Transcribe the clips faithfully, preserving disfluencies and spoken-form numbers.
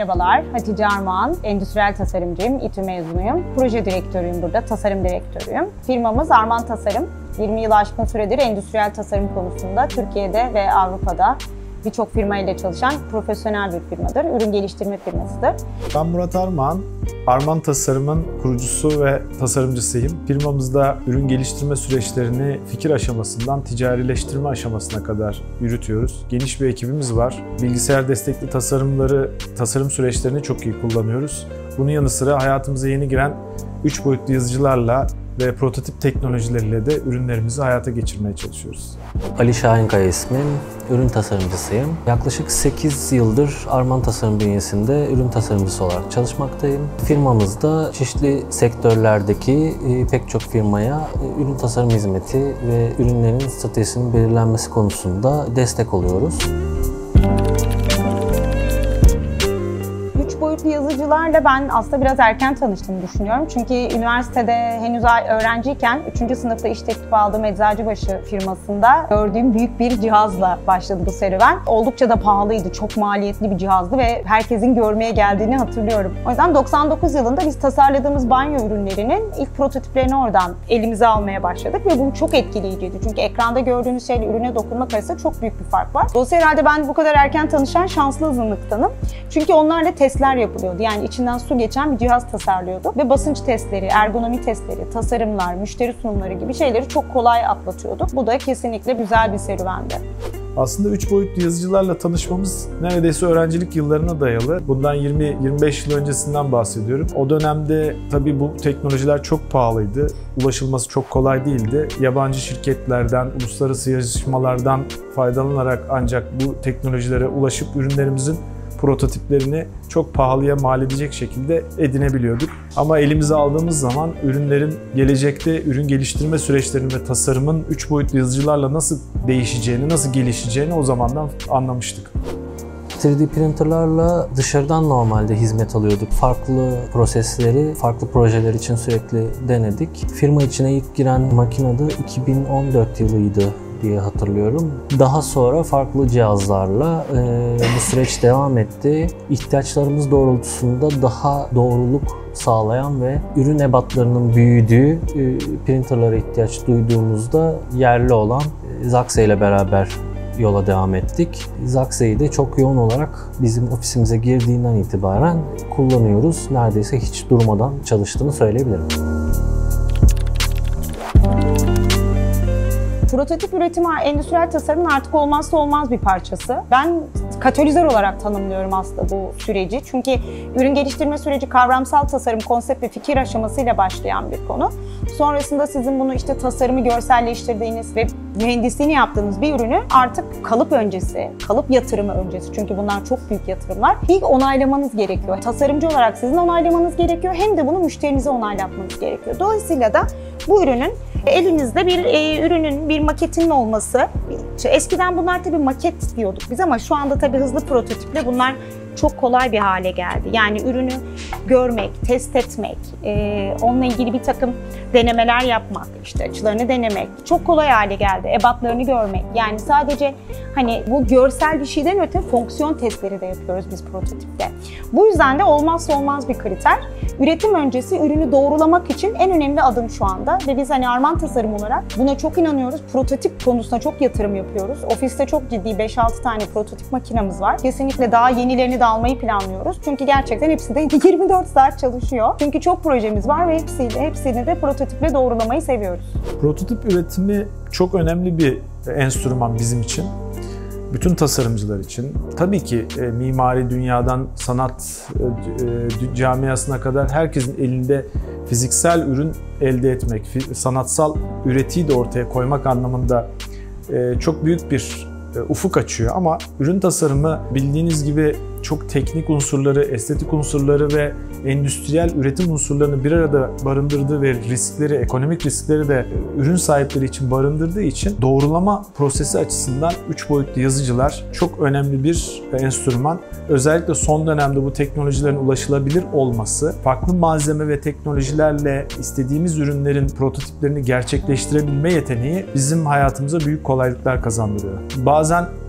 Merhabalar, Hatice Armağan, endüstriyel tasarımcıyım, İTÜ mezunuyum. Proje direktörüyüm burada, tasarım direktörüyüm. Firmamız Arman Tasarım. yirmi yıl aşkın süredir endüstriyel tasarım konusunda Türkiye'de ve Avrupa'da birçok firma ile çalışan profesyonel bir firmadır. Ürün geliştirme firmasıdır. Ben Murat Armağan, Arman Tasarım'ın kurucusu ve tasarımcısıyım. Firmamızda ürün geliştirme süreçlerini fikir aşamasından ticarileştirme aşamasına kadar yürütüyoruz. Geniş bir ekibimiz var. Bilgisayar destekli tasarımları, tasarım süreçlerini çok iyi kullanıyoruz. Bunun yanı sıra hayatımıza yeni giren üç boyutlu yazıcılarla ve prototip teknolojileriyle de ürünlerimizi hayata geçirmeye çalışıyoruz. Ali Şahinkaya ismim, ürün tasarımcısıyım. Yaklaşık sekiz yıldır Arman Tasarım bünyesinde ürün tasarımcısı olarak çalışmaktayım. Firmamızda çeşitli sektörlerdeki pek çok firmaya ürün tasarım hizmeti ve ürünlerin stratejisinin belirlenmesi konusunda destek oluyoruz. Boyutlu yazıcılarla ben aslında biraz erken tanıştığımı düşünüyorum. Çünkü üniversitede henüz öğrenciyken üçüncü sınıfta iş teklifi aldığım Eczacıbaşı firmasında gördüğüm büyük bir cihazla başladı bu serüven. Oldukça da pahalıydı, çok maliyetli bir cihazdı ve herkesin görmeye geldiğini hatırlıyorum. O yüzden doksan dokuz yılında biz tasarladığımız banyo ürünlerinin ilk prototiplerini oradan elimize almaya başladık ve bu çok etkileyiciydi. Çünkü ekranda gördüğünüz şeyle ürüne dokunmak arasında çok büyük bir fark var. Dolayısıyla herhalde ben bu kadar erken tanışan şanslı azınlıktanım. Çünkü onlarla testler yapılıyordu. Yani içinden su geçen bir cihaz tasarlıyorduk ve basınç testleri, ergonomi testleri, tasarımlar, müşteri sunumları gibi şeyleri çok kolay atlatıyorduk. Bu da kesinlikle güzel bir serüvendi. Aslında üç boyutlu yazıcılarla tanışmamız neredeyse öğrencilik yıllarına dayalı. Bundan yirmi yirmi beş yıl öncesinden bahsediyorum. O dönemde tabii bu teknolojiler çok pahalıydı. Ulaşılması çok kolay değildi. Yabancı şirketlerden, uluslararası yarışmalardan faydalanarak ancak bu teknolojilere ulaşıp ürünlerimizin prototiplerini çok pahalıya mal edecek şekilde edinebiliyorduk. Ama elimize aldığımız zaman ürünlerin gelecekte ürün geliştirme süreçlerinin ve tasarımın üç boyutlu yazıcılarla nasıl değişeceğini, nasıl gelişeceğini o zamandan anlamıştık. üç D printerlarla dışarıdan normalde hizmet alıyorduk. Farklı prosesleri, farklı projeler için sürekli denedik. Firma içine ilk giren makine de iki bin on dört yılıydı diye hatırlıyorum. Daha sonra farklı cihazlarla e, bu süreç devam etti. İhtiyaçlarımız doğrultusunda daha doğruluk sağlayan ve ürün ebatlarının büyüdüğü e, printerlara ihtiyaç duyduğumuzda yerli olan e, Zaxe ile beraber yola devam ettik. Zaxe'yi de çok yoğun olarak bizim ofisimize girdiğinden itibaren kullanıyoruz. Neredeyse hiç durmadan çalıştığını söyleyebilirim. Prototip üretimi endüstriyel tasarımın artık olmazsa olmaz bir parçası. Ben katalizör olarak tanımlıyorum aslında bu süreci. Çünkü ürün geliştirme süreci kavramsal tasarım, konsept ve fikir aşamasıyla başlayan bir konu. Sonrasında sizin bunu işte tasarımı görselleştirdiğiniz ve mühendisliğini yaptığınız bir ürünü artık kalıp öncesi, kalıp yatırımı öncesi, çünkü bunlar çok büyük yatırımlar. İlk onaylamanız gerekiyor. Tasarımcı olarak sizin onaylamanız gerekiyor, hem de bunu müşterinize onaylatmanız gerekiyor. Dolayısıyla da bu ürünün elinizde bir e, ürünün, bir maketinin olması. İşte eskiden bunlar tabii maket diyorduk biz ama şu anda tabii hızlı prototiple bunlar çok kolay bir hale geldi. Yani ürünü görmek, test etmek, e, onunla ilgili bir takım denemeler yapmak, işte açılarını denemek çok kolay hale geldi. Ebatlarını görmek. Yani sadece hani bu görsel bir şeyden öte fonksiyon testleri de yapıyoruz biz prototipte. Bu yüzden de olmazsa olmaz bir kriter. Üretim öncesi ürünü doğrulamak için en önemli adım şu anda ve biz hani Arman Tasarım olarak buna çok inanıyoruz. Prototip konusuna çok yatırım yapıyoruz. Ofiste çok ciddi beş altı tane prototip makinamız var. Kesinlikle daha yenilerini de almayı planlıyoruz. Çünkü gerçekten hepsi de yirmi dört saat çalışıyor. Çünkü çok projemiz var ve hepsiyle, hepsini de prototiple doğrulamayı seviyoruz. Prototip üretimi çok önemli bir enstrüman bizim için. Bütün tasarımcılar için. Tabii ki e, mimari dünyadan sanat e, camiasına kadar herkesin elinde fiziksel ürün elde etmek, sanatsal üretiyi de ortaya koymak anlamında e, çok büyük bir e, ufuk açıyor. Ama ürün tasarımı bildiğiniz gibi çok teknik unsurları, estetik unsurları ve endüstriyel üretim unsurlarını bir arada barındırdığı ve riskleri, ekonomik riskleri de ürün sahipleri için barındırdığı için doğrulama prosesi açısından üç boyutlu yazıcılar çok önemli bir enstrüman. Özellikle son dönemde bu teknolojilerin ulaşılabilir olması, farklı malzeme ve teknolojilerle istediğimiz ürünlerin prototiplerini gerçekleştirebilme yeteneği bizim hayatımıza büyük kolaylıklar kazandırıyor. Bazen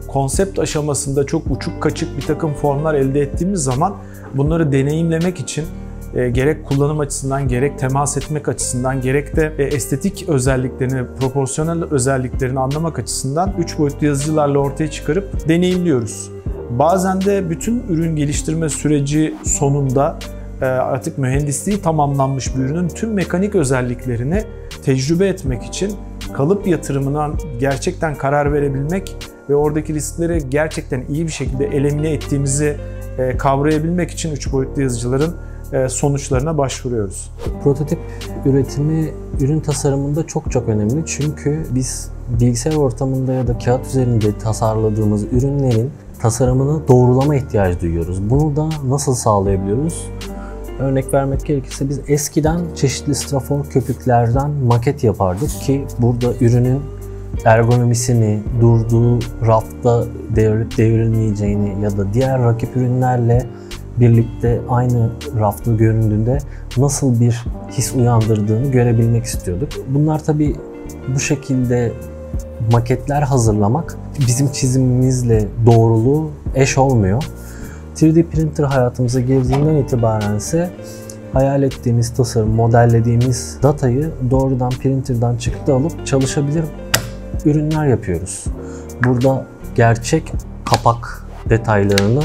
konsept aşamasında çok uçuk kaçık bir takım formlar elde ettiğimiz zaman bunları deneyimlemek için E, gerek kullanım açısından, gerek temas etmek açısından, gerek de e, estetik özelliklerini, proporsiyonel özelliklerini anlamak açısından üç boyutlu yazıcılarla ortaya çıkarıp deneyimliyoruz. Bazen de bütün ürün geliştirme süreci sonunda e, artık mühendisliği tamamlanmış bir ürünün tüm mekanik özelliklerini tecrübe etmek için kalıp yatırımına gerçekten karar verebilmek ve oradaki riskleri gerçekten iyi bir şekilde elimine ettiğimizi e, kavrayabilmek için üç boyutlu yazıcıların sonuçlarına başvuruyoruz. Prototip üretimi ürün tasarımında çok çok önemli çünkü biz bilgisayar ortamında ya da kağıt üzerinde tasarladığımız ürünlerin tasarımını doğrulama ihtiyacı duyuyoruz. Bunu da nasıl sağlayabiliyoruz? Örnek vermek gerekirse biz eskiden çeşitli strafor köpüklerden maket yapardık ki burada ürünün ergonomisini, durduğu rafta devrilip devrilmeyeceğini ya da diğer rakip ürünlerle birlikte aynı rafta göründüğünde nasıl bir his uyandırdığını görebilmek istiyorduk. Bunlar tabii bu şekilde maketler hazırlamak bizim çizimimizle doğruluğu eş olmuyor. üç D printer hayatımıza girdiğinden itibaren ise hayal ettiğimiz tasarım, modellediğimiz datayı doğrudan printer'dan çıktı alıp çalışabilir ürünler yapıyoruz. Burada gerçek kapak detaylarını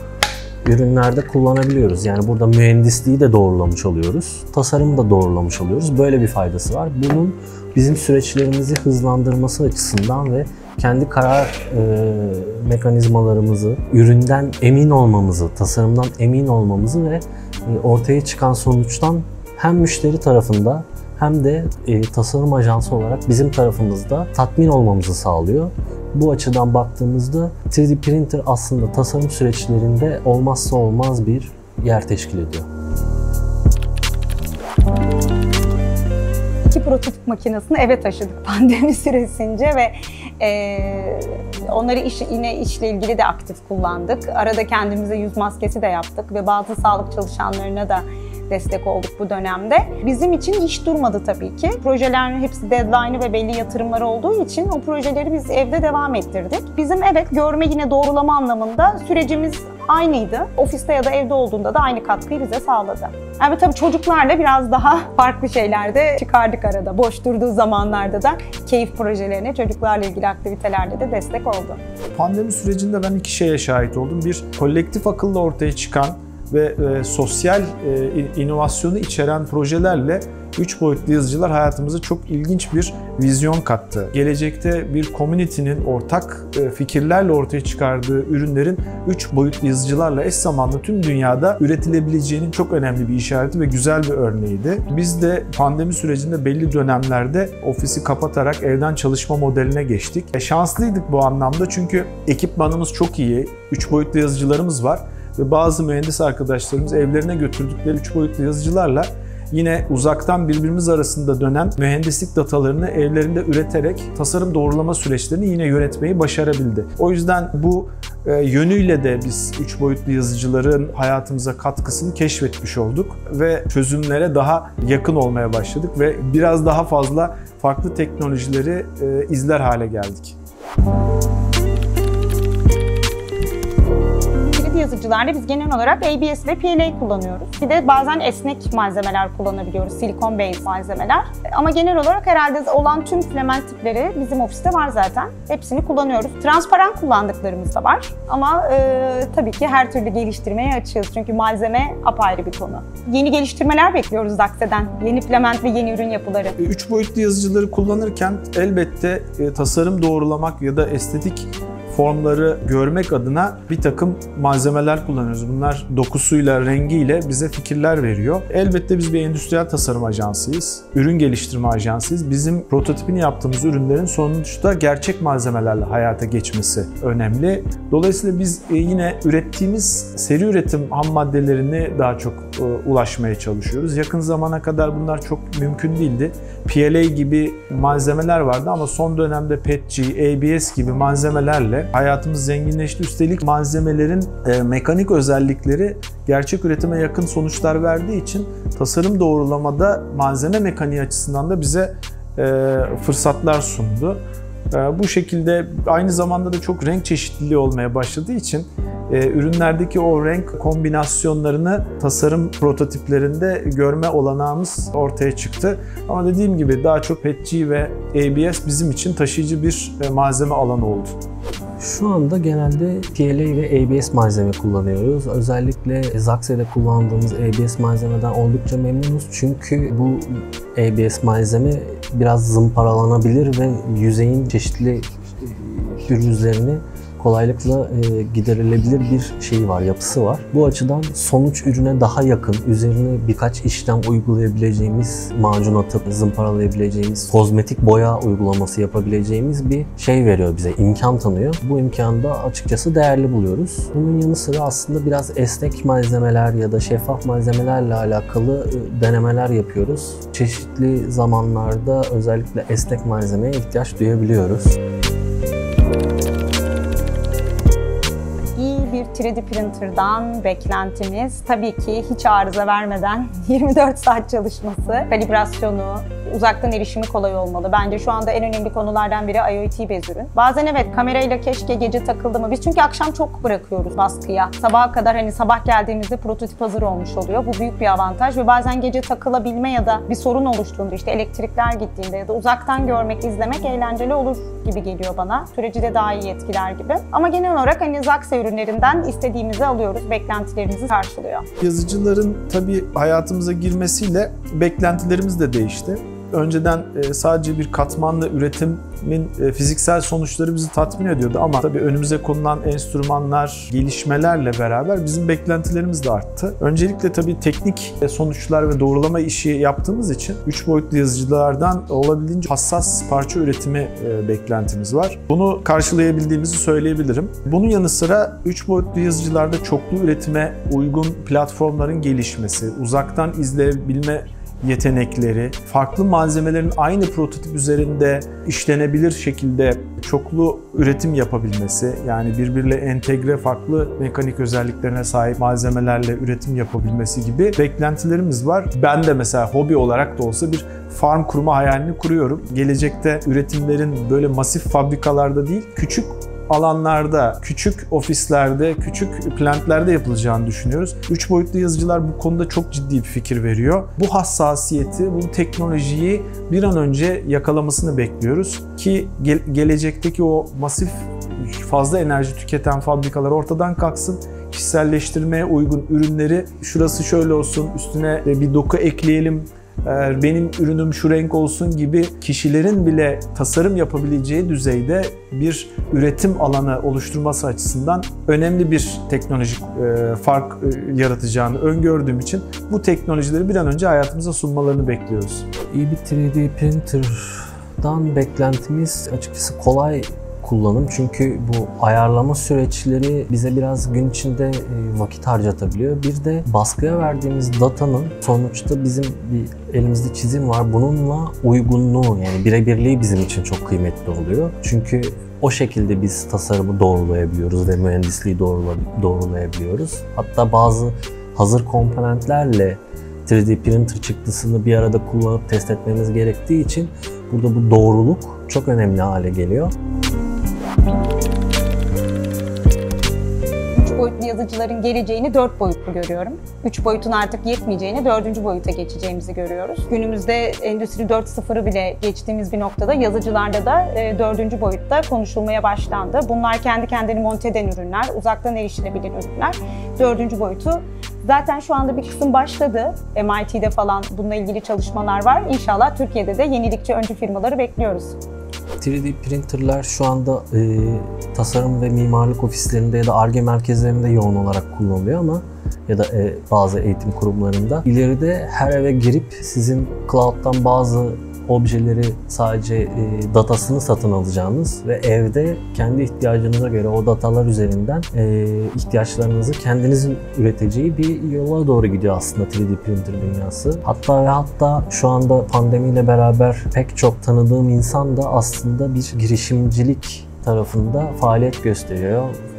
ürünlerde kullanabiliyoruz. Yani burada mühendisliği de doğrulamış oluyoruz, tasarımı da doğrulamış oluyoruz. Böyle bir faydası var. Bunun bizim süreçlerimizi hızlandırması açısından ve kendi karar e, mekanizmalarımızı, üründen emin olmamızı, tasarımdan emin olmamızı ve e, ortaya çıkan sonuçtan hem müşteri tarafında hem de e, tasarım ajansı olarak bizim tarafımızda tatmin olmamızı sağlıyor. Bu açıdan baktığımızda üç D printer aslında tasarım süreçlerinde olmazsa olmaz bir yer teşkil ediyor. İki prototip makinesini eve taşıdık pandemi süresince ve e, onları iş, yine işle ilgili de aktif kullandık. Arada kendimize yüz maskesi de yaptık ve bazı sağlık çalışanlarına da destek olduk bu dönemde. Bizim için iş durmadı tabii ki. Projelerin hepsi deadline'ı ve belli yatırımları olduğu için o projeleri biz evde devam ettirdik. Bizim evet görme yine doğrulama anlamında sürecimiz aynıydı. Ofiste ya da evde olduğunda da aynı katkıyı bize sağladı. Yani tabii çocuklarla biraz daha farklı şeyler de çıkardık arada. Boş durduğu zamanlarda da keyif projelerine, çocuklarla ilgili aktivitelerle de destek oldu. Pandemi sürecinde ben iki şeye şahit oldum. Bir, kolektif akılla ortaya çıkan ve e, sosyal e, inovasyonu içeren projelerle üç boyutlu yazıcılar hayatımıza çok ilginç bir vizyon kattı. Gelecekte bir community'nin ortak e, fikirlerle ortaya çıkardığı ürünlerin üç boyutlu yazıcılarla eş zamanlı tüm dünyada üretilebileceğinin çok önemli bir işareti ve güzel bir örneğiydi. Biz de pandemi sürecinde belli dönemlerde ofisi kapatarak evden çalışma modeline geçtik. E, şanslıydık bu anlamda çünkü ekipmanımız çok iyi, üç boyutlu yazıcılarımız var. Ve bazı mühendis arkadaşlarımız evlerine götürdükleri üç boyutlu yazıcılarla yine uzaktan birbirimiz arasında dönen mühendislik datalarını evlerinde üreterek tasarım doğrulama süreçlerini yine yönetmeyi başarabildi. O yüzden bu e, yönüyle de biz üç boyutlu yazıcıların hayatımıza katkısını keşfetmiş olduk ve çözümlere daha yakın olmaya başladık ve biraz daha fazla farklı teknolojileri e, izler hale geldik. Yazıcılarda biz genel olarak A B S ve P L A kullanıyoruz. Bir de bazen esnek malzemeler kullanabiliyoruz, silikon based malzemeler. Ama genel olarak herhalde olan tüm filament tipleri bizim ofiste var zaten. Hepsini kullanıyoruz. Transparan kullandıklarımız da var. Ama e, tabii ki her türlü geliştirmeye açığız. Çünkü malzeme apayrı bir konu. Yeni geliştirmeler bekliyoruz Daxe'den. Yeni filament ve yeni ürün yapıları. Üç boyutlu yazıcıları kullanırken elbette e, tasarım doğrulamak ya da estetik formları görmek adına bir takım malzemeler kullanıyoruz. Bunlar dokusuyla, rengiyle bize fikirler veriyor. Elbette biz bir endüstriyel tasarım ajansıyız. Ürün geliştirme ajansıyız. Bizim prototipini yaptığımız ürünlerin sonuçta gerçek malzemelerle hayata geçmesi önemli. Dolayısıyla biz yine ürettiğimiz seri üretim ham maddelerini daha çok ulaşmaya çalışıyoruz. Yakın zamana kadar bunlar çok mümkün değildi. P L A gibi malzemeler vardı ama son dönemde P E T G, A B S gibi malzemelerle hayatımız zenginleşti. Üstelik malzemelerin e, mekanik özellikleri gerçek üretime yakın sonuçlar verdiği için tasarım doğrulamada malzeme mekaniği açısından da bize e, fırsatlar sundu. Bu şekilde aynı zamanda da çok renk çeşitliliği olmaya başladığı için ürünlerdeki o renk kombinasyonlarını tasarım prototiplerinde görme olanağımız ortaya çıktı. Ama dediğim gibi daha çok P E T G ve A B S bizim için taşıyıcı bir malzeme alanı oldu. Şu anda genelde P L A ve A B S malzeme kullanıyoruz. Özellikle Zaxxe'de kullandığımız A B S malzemeden oldukça memnunuz. Çünkü bu A B S malzeme biraz zımparalanabilir ve yüzeyin çeşitli pürüzlerini kolaylıkla e, giderilebilir bir şeyi var, yapısı var. Bu açıdan sonuç ürüne daha yakın, üzerine birkaç işlem uygulayabileceğimiz, macun atıp zımparalayabileceğimiz, kozmetik boya uygulaması yapabileceğimiz bir şey veriyor bize, imkan tanıyor. Bu imkanı da açıkçası değerli buluyoruz. Bunun yanı sıra aslında biraz esnek malzemeler ya da şeffaf malzemelerle alakalı denemeler yapıyoruz. Çeşitli zamanlarda özellikle esnek malzemeye ihtiyaç duyabiliyoruz. Bir üç D printer'dan beklentimiz tabii ki hiç arıza vermeden yirmi dört saat çalışması, kalibrasyonu, uzaktan erişimi kolay olmalı. Bence şu anda en önemli konulardan biri IoT bez ürün. Bazen evet kamerayla keşke gece takıldı mı? Biz çünkü akşam çok bırakıyoruz baskıya. Sabaha kadar hani sabah geldiğimizde prototip hazır olmuş oluyor. Bu büyük bir avantaj ve bazen gece takılabilme ya da bir sorun oluştuğunda işte elektrikler gittiğinde ya da uzaktan görmek, izlemek eğlenceli olur gibi geliyor bana. Süreci de daha iyi etkiler gibi. Ama genel olarak hani Zaxxe ürünlerinden istediğimizi alıyoruz, beklentilerimizi karşılıyor. Yazıcıların tabii hayatımıza girmesiyle beklentilerimiz de değişti. Önceden sadece bir katmanlı üretimin fiziksel sonuçları bizi tatmin ediyordu ama tabii önümüze konulan enstrümanlar, gelişmelerle beraber bizim beklentilerimiz de arttı. Öncelikle tabii teknik sonuçlar ve doğrulama işi yaptığımız için üç boyutlu yazıcılardan olabildiğince hassas parça üretimi beklentimiz var. Bunu karşılayabildiğimizi söyleyebilirim. Bunun yanı sıra üç boyutlu yazıcılarda çoklu üretime uygun platformların gelişmesi, uzaktan izleyebilme yetenekleri, farklı malzemelerin aynı prototip üzerinde işlenebilir şekilde çoklu üretim yapabilmesi, yani birbiriyle entegre farklı mekanik özelliklerine sahip malzemelerle üretim yapabilmesi gibi beklentilerimiz var. Ben de mesela hobi olarak da olsa bir farm kurma hayalini kuruyorum. Gelecekte üretimlerin böyle masif fabrikalarda değil, küçük alanlarda, küçük ofislerde, küçük plantlerde yapılacağını düşünüyoruz. Üç boyutlu yazıcılar bu konuda çok ciddi bir fikir veriyor. Bu hassasiyeti, bu teknolojiyi bir an önce yakalamasını bekliyoruz ki ge- gelecekteki o masif fazla enerji tüketen fabrikalar ortadan kalksın. Kişiselleştirmeye uygun ürünleri, şurası şöyle olsun, üstüne bir doku ekleyelim, benim ürünüm şu renk olsun gibi kişilerin bile tasarım yapabileceği düzeyde bir üretim alanı oluşturması açısından önemli bir teknolojik fark yaratacağını öngördüğüm için bu teknolojileri bir an önce hayatımıza sunmalarını bekliyoruz. İyi bir üç D printer'dan beklentimiz açıkçası kolay kullanım. Çünkü bu ayarlama süreçleri bize biraz gün içinde vakit harcatabiliyor. Bir de baskıya verdiğimiz datanın sonuçta bizim bir elimizde çizim var. Bununla uygunluğu, yani birebirliği bizim için çok kıymetli oluyor. Çünkü o şekilde biz tasarımı doğrulayabiliyoruz ve mühendisliği doğrulayabiliyoruz. Hatta bazı hazır komponentlerle üç D printer çıktısını bir arada kullanıp test etmemiz gerektiği için burada bu doğruluk çok önemli hale geliyor. üç boyutlu yazıcıların geleceğini dört boyutlu görüyorum. üç boyutun artık yetmeyeceğini, dördüncü boyuta geçeceğimizi görüyoruz. Günümüzde Endüstri dört nokta sıfırı bile geçtiğimiz bir noktada yazıcılarda da dördüncü boyutta konuşulmaya başlandı. Bunlar kendi kendini monte eden ürünler, uzaktan erişilebilen ürünler. dördüncü boyutu zaten şu anda bir kısım başladı. M I T'de falan bununla ilgili çalışmalar var. İnşallah Türkiye'de de yenilikçi öncü firmaları bekliyoruz. üç D printerler şu anda e, tasarım ve mimarlık ofislerinde ya da Ar-Ge merkezlerinde yoğun olarak kullanılıyor ama ya da e, bazı eğitim kurumlarında. İleride her eve girip sizin cloud'dan bazı objeleri sadece e, datasını satın alacağınız ve evde kendi ihtiyacınıza göre o datalar üzerinden e, ihtiyaçlarınızı kendinizin üreteceği bir yola doğru gidiyor aslında üç D printer dünyası. Hatta ve hatta şu anda pandemiyle beraber pek çok tanıdığım insan da aslında bir girişimcilik tarafında faaliyet gösteriyor.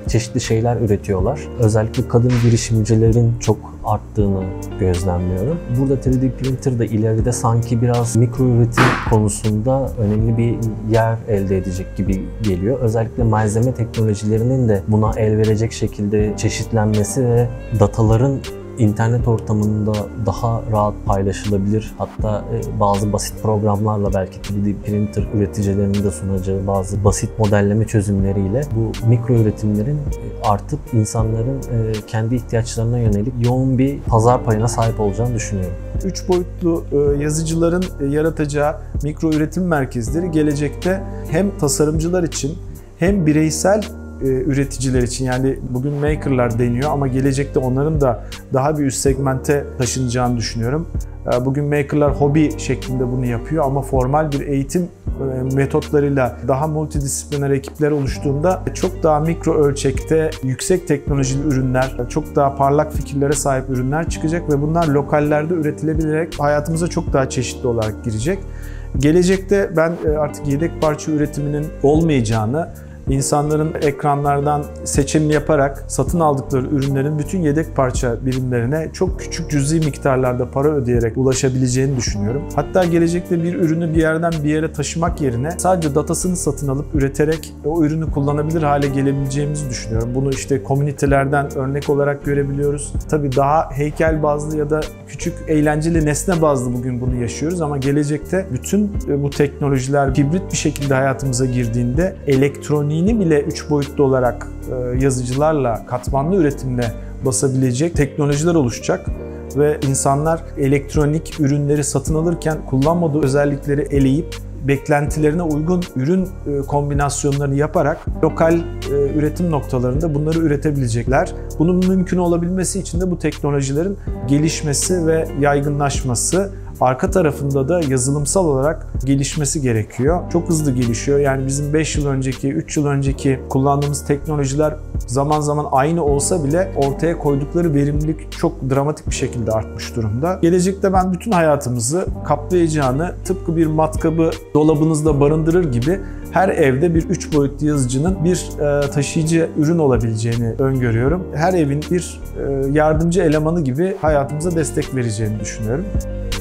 çeşitli şeyler üretiyorlar. Özellikle kadın girişimcilerin çok arttığını gözlemliyorum. Burada üç D printer de ileride sanki biraz mikro üretim konusunda önemli bir yer elde edecek gibi geliyor. Özellikle malzeme teknolojilerinin de buna el verecek şekilde çeşitlenmesi ve dataların İnternet ortamında daha rahat paylaşılabilir. Hatta bazı basit programlarla belki üç D printer üreticilerinin de sunacağı bazı basit modelleme çözümleriyle bu mikro üretimlerin artıp insanların kendi ihtiyaçlarına yönelik yoğun bir pazar payına sahip olacağını düşünüyorum. Üç boyutlu yazıcıların yaratacağı mikro üretim merkezleri gelecekte hem tasarımcılar için hem bireysel üreticiler için, yani bugün makerlar deniyor ama gelecekte onların da daha bir üst segmente taşınacağını düşünüyorum. Bugün makerlar hobi şeklinde bunu yapıyor ama formal bir eğitim metotlarıyla daha multidisipliner ekipler oluştuğunda çok daha mikro ölçekte yüksek teknolojili ürünler, çok daha parlak fikirlere sahip ürünler çıkacak ve bunlar lokallerde üretilebilerek hayatımıza çok daha çeşitli olarak girecek. Gelecekte ben artık yedek parça üretiminin olmayacağını, İnsanların ekranlardan seçim yaparak satın aldıkları ürünlerin bütün yedek parça birimlerine çok küçük cüzi miktarlarda para ödeyerek ulaşabileceğini düşünüyorum. Hatta gelecekte bir ürünü bir yerden bir yere taşımak yerine sadece datasını satın alıp üreterek o ürünü kullanabilir hale gelebileceğimizi düşünüyorum. Bunu işte komünitelerden örnek olarak görebiliyoruz. Tabii daha heykel bazlı ya da küçük eğlenceli nesne bazlı bugün bunu yaşıyoruz ama gelecekte bütün bu teknolojiler hibrit bir şekilde hayatımıza girdiğinde elektronik bile üç boyutlu olarak yazıcılarla, katmanlı üretimle basabilecek teknolojiler oluşacak ve insanlar elektronik ürünleri satın alırken kullanmadığı özellikleri eleyip beklentilerine uygun ürün kombinasyonlarını yaparak lokal üretim noktalarında bunları üretebilecekler. Bunun mümkün olabilmesi için de bu teknolojilerin gelişmesi ve yaygınlaşması, arka tarafında da yazılımsal olarak gelişmesi gerekiyor. Çok hızlı gelişiyor. Yani bizim beş yıl önceki, üç yıl önceki kullandığımız teknolojiler zaman zaman aynı olsa bile ortaya koydukları verimlilik çok dramatik bir şekilde artmış durumda. Gelecekte ben bütün hayatımızı kaplayacağını, tıpkı bir matkabı dolabınızda barındırır gibi her evde bir üç boyutlu yazıcının bir taşıyıcı ürün olabileceğini öngörüyorum. Her evin bir yardımcı elemanı gibi hayatımıza destek vereceğini düşünüyorum.